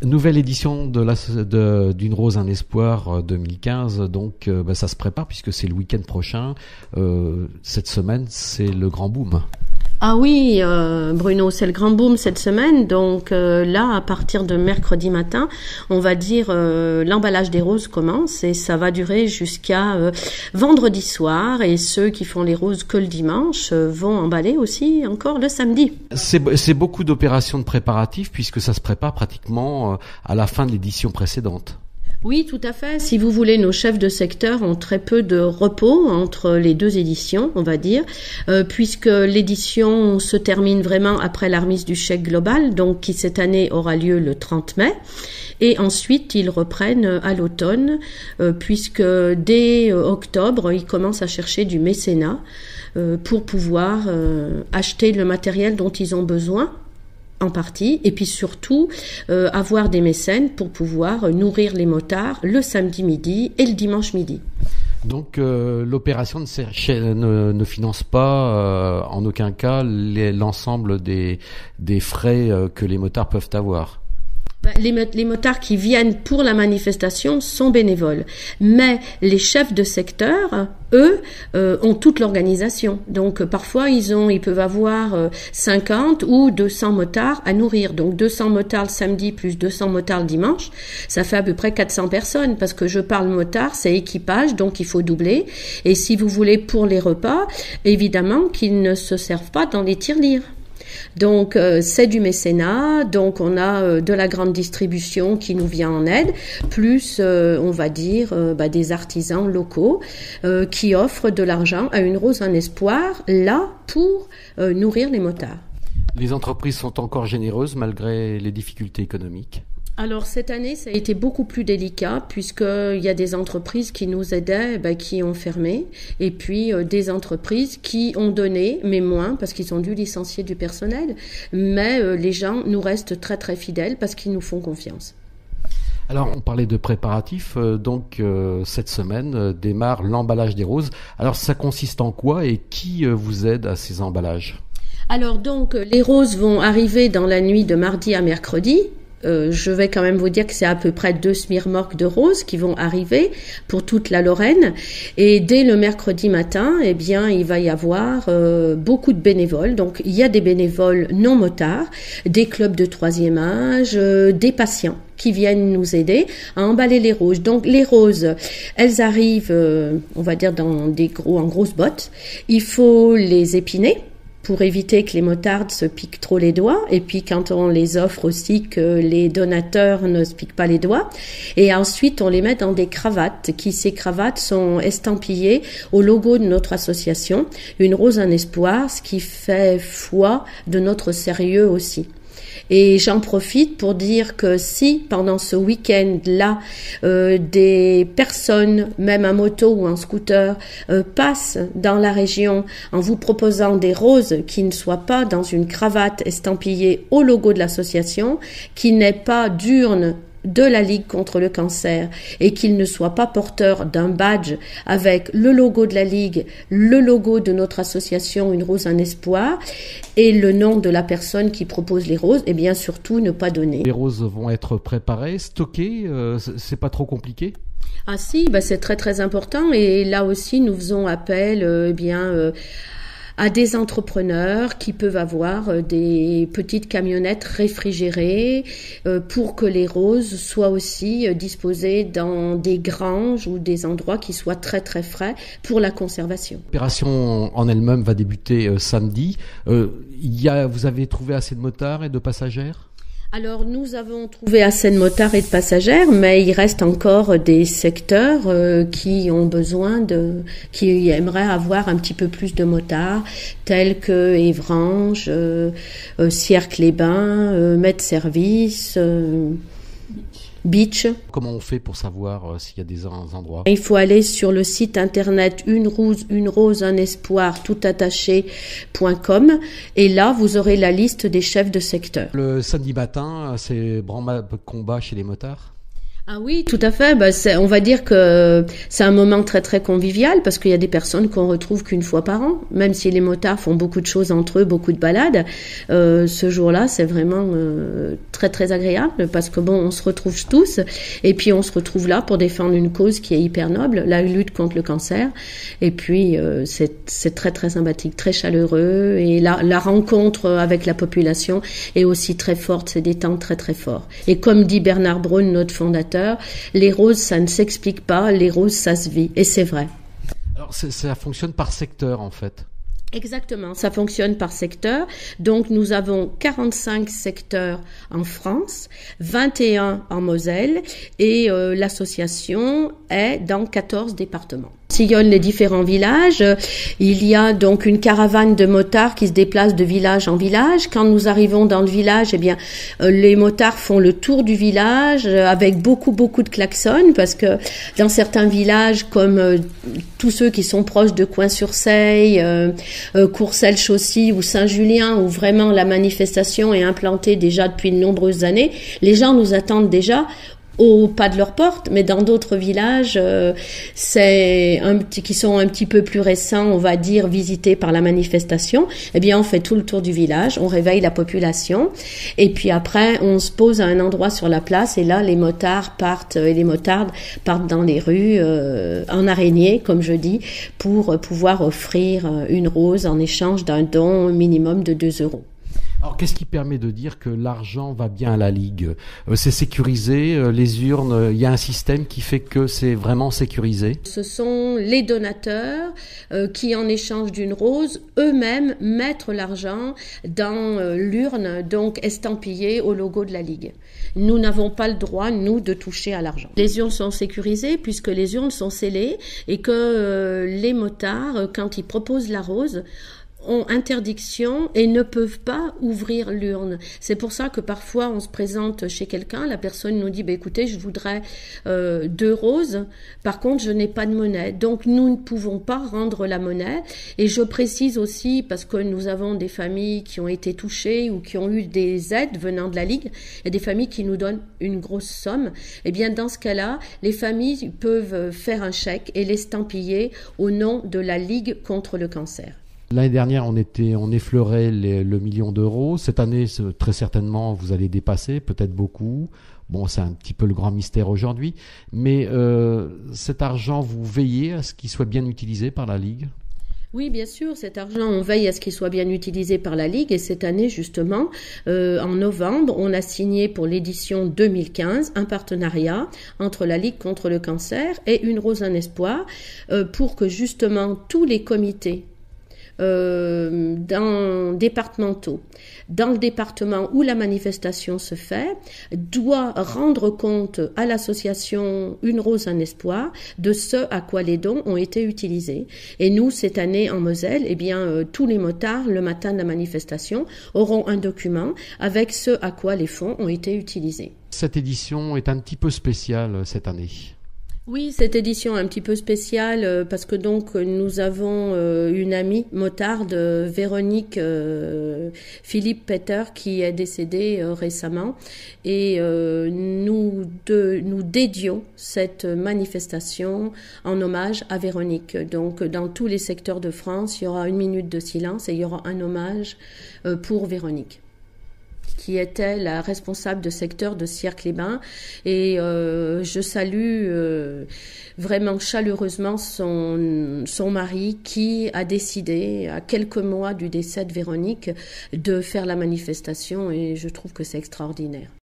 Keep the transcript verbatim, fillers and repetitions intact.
Nouvelle édition de la, de, d'une Rose un Espoir deux mille quinze, donc euh, bah, ça se prépare puisque c'est le week-end prochain. Euh, cette semaine, c'est le grand boom. Ah oui, euh, Bruno, c'est le grand boom cette semaine. Donc euh, là, à partir de mercredi matin, on va dire euh, l'emballage des roses commence et ça va durer jusqu'à euh, vendredi soir. Et ceux qui font les roses que le dimanche euh, vont emballer aussi encore le samedi. C'est, c'est beaucoup d'opérations de préparatifs puisque ça se prépare pratiquement euh, à la fin de l'édition précédente. Oui, tout à fait. Si vous voulez, nos chefs de secteur ont très peu de repos entre les deux éditions, on va dire, euh, puisque l'édition se termine vraiment après la remise du chèque global, donc qui cette année aura lieu le trente mai. Et ensuite, ils reprennent à l'automne, euh, puisque dès euh, octobre, ils commencent à chercher du mécénat euh, pour pouvoir euh, acheter le matériel dont ils ont besoin. En partie, et puis surtout euh, avoir des mécènes pour pouvoir nourrir les motards le samedi midi et le dimanche midi. Donc euh, l'opération ne, ne, ne finance pas euh, en aucun cas les, l'ensemble des, des frais euh, que les motards peuvent avoir. Les, les motards qui viennent pour la manifestation sont bénévoles, mais les chefs de secteur, eux, euh, ont toute l'organisation. Donc euh, parfois ils ont, ils peuvent avoir euh, cinquante ou deux cents motards à nourrir. Donc deux cents motards le samedi plus deux cents motards le dimanche, ça fait à peu près quatre cents personnes. Parce que je parle motard, c'est équipage, donc il faut doubler. Et si vous voulez pour les repas, évidemment qu'ils ne se servent pas dans les tirelires. Donc euh, c'est du mécénat, donc on a euh, de la grande distribution qui nous vient en aide, plus euh, on va dire euh, bah, des artisans locaux euh, qui offrent de l'argent à une Rose un Espoir, là pour euh, nourrir les motards. Les entreprises sont encore généreuses malgré les difficultés économiques. Alors cette année, ça a été beaucoup plus délicat puisqu'il y a des entreprises qui nous aidaient, ben, qui ont fermé, et puis euh, des entreprises qui ont donné, mais moins parce qu'ils ont dû licencier du personnel. Mais euh, les gens nous restent très très fidèles parce qu'ils nous font confiance. Alors on parlait de préparatifs, euh, donc euh, cette semaine euh, démarre l'emballage des roses. Alors ça consiste en quoi et qui euh, vous aide à ces emballages ? Alors donc les roses vont arriver dans la nuit de mardi à mercredi. Euh, je vais quand même vous dire que c'est à peu près deux semi-remorques de roses qui vont arriver pour toute la Lorraine. Et dès le mercredi matin, eh bien, il va y avoir euh, beaucoup de bénévoles. Donc, il y a des bénévoles non motards, des clubs de troisième âge, euh, des patients qui viennent nous aider à emballer les roses. Donc, les roses, elles arrivent, euh, on va dire, dans des gros, en grosses bottes. Il faut les épiner pour éviter que les motards se piquent trop les doigts, et puis quand on les offre aussi, que les donateurs ne se piquent pas les doigts. Et ensuite, on les met dans des cravates, qui ces cravates sont estampillées au logo de notre association, une Rose un Espoir, ce qui fait foi de notre sérieux aussi. Et j'en profite pour dire que si pendant ce week-end-là, euh, des personnes, même à moto ou en scooter, euh, passent dans la région en vous proposant des roses qui ne soient pas dans une cravate estampillée au logo de l'association, qui n'ait pas d'urne de la Ligue contre le cancer et qu'il ne soit pas porteur d'un badge avec le logo de la Ligue, le logo de notre association Une Rose un Espoir et le nom de la personne qui propose les roses, et bien surtout ne pas donner. Les roses vont être préparées, stockées, euh, c'est pas trop compliqué ? Ah si, bah c'est très très important et là aussi nous faisons appel euh, eh bien euh, à des entrepreneurs qui peuvent avoir euh, des petites camionnettes réfrigérées euh, pour que les roses soient aussi euh, disposées dans des granges ou des endroits qui soient très très frais pour la conservation. L'opération en elle-même va débuter euh, samedi. Euh, y a, vous avez trouvé assez de motards et de passagères ? Alors nous avons trouvé assez de motards et de passagères, mais il reste encore des secteurs euh, qui ont besoin de, qui aimeraient avoir un petit peu plus de motards, tels que Évranges, euh, euh, Sierre-les-Bains, euh, Metz-Service, euh, Beach. Comment on fait pour savoir euh, s'il y a des endroits ? Il faut aller sur le site internet une rose, une rose un espoir tout attaché point com et là vous aurez la liste des chefs de secteur. Le samedi matin, c'est branle-bas combat chez les motards ? Ah oui, tout à fait. Bah, c'est, on va dire que c'est un moment très très convivial parce qu'il y a des personnes qu'on retrouve qu'une fois par an. Même si les motards font beaucoup de choses entre eux, beaucoup de balades, euh, ce jour-là, c'est vraiment euh, très très agréable parce que bon, on se retrouve tous et puis on se retrouve là pour défendre une cause qui est hyper noble, la lutte contre le cancer. Et puis euh, c'est c'est très très sympathique, très chaleureux et la la rencontre avec la population est aussi très forte. C'est des temps très très forts. Et comme dit Bernard Braun, notre fondateur, les roses, ça ne s'explique pas, les roses, ça se vit. Et c'est vrai. Alors, c'est, ça fonctionne par secteur, en fait. Exactement, ça fonctionne par secteur. Donc, nous avons quarante-cinq secteurs en France, vingt et un en Moselle, et euh, l'association est dans quatorze départements. Sillonne les différents villages. Il y a donc une caravane de motards qui se déplace de village en village. Quand nous arrivons dans le village, eh bien, euh, les motards font le tour du village euh, avec beaucoup, beaucoup de klaxons parce que dans certains villages, comme euh, tous ceux qui sont proches de Coin-sur-Seille, euh, euh, Courcelles-Chaussy ou Saint-Julien, où vraiment la manifestation est implantée déjà depuis de nombreuses années, les gens nous attendent déjà au pas de leur porte, mais dans d'autres villages, euh, c'est un petit, qui sont un petit peu plus récents, on va dire, visités par la manifestation. Eh bien, on fait tout le tour du village, on réveille la population, et puis après, on se pose à un endroit sur la place, et là, les motards partent et les motardes partent dans les rues euh, en araignée, comme je dis, pour pouvoir offrir une rose en échange d'un don minimum de deux euros. Alors, qu'est-ce qui permet de dire que l'argent va bien à la Ligue ? euh, C'est sécurisé, euh, les urnes, il euh, y a un système qui fait que c'est vraiment sécurisé ? Ce sont les donateurs euh, qui, en échange d'une rose, eux-mêmes mettent l'argent dans euh, l'urne, donc estampillée au logo de la Ligue. Nous n'avons pas le droit, nous, de toucher à l'argent. Les urnes sont sécurisées puisque les urnes sont scellées et que euh, les motards, quand ils proposent la rose, ont interdiction et ne peuvent pas ouvrir l'urne. C'est pour ça que parfois on se présente chez quelqu'un, la personne nous dit bah, écoutez, je voudrais euh, deux roses, par contre je n'ai pas de monnaie. Donc nous ne pouvons pas rendre la monnaie. Et je précise aussi, parce que nous avons des familles qui ont été touchées ou qui ont eu des aides venant de la Ligue, et des familles qui nous donnent une grosse somme. Eh bien dans ce cas-là, les familles peuvent faire un chèque et l'estampiller au nom de la Ligue contre le cancer. L'année dernière, on était, on effleurait les, le million d'euros. Cette année, très certainement, vous allez dépasser, peut-être beaucoup. Bon, c'est un petit peu le grand mystère aujourd'hui. Mais euh, cet argent, vous veillez à ce qu'il soit bien utilisé par la Ligue ? Oui, bien sûr, cet argent, on veille à ce qu'il soit bien utilisé par la Ligue. Et cette année, justement, euh, en novembre, on a signé pour l'édition deux mille quinze un partenariat entre la Ligue contre le cancer et Une Rose, un Espoir, euh, pour que justement tous les comités Euh, dans départementaux, dans le département où la manifestation se fait, doit rendre compte à l'association Une Rose, un Espoir de ce à quoi les dons ont été utilisés. Et nous, cette année en Moselle, eh bien, euh, tous les motards, le matin de la manifestation, auront un document avec ce à quoi les fonds ont été utilisés. Cette édition est un petit peu spéciale cette année. Oui, cette édition est un petit peu spéciale euh, parce que donc nous avons euh, une amie motarde, euh, Véronique euh, Philippe Peter, qui est décédée euh, récemment, et euh, nous, de, nous dédions cette manifestation en hommage à Véronique. Donc dans tous les secteurs de France, il y aura une minute de silence et il y aura un hommage euh, pour Véronique, qui était la responsable de secteur de Sierre-les-Bains. Et euh, je salue euh, vraiment chaleureusement son, son mari qui a décidé, à quelques mois du décès de Véronique, de faire la manifestation, et je trouve que c'est extraordinaire.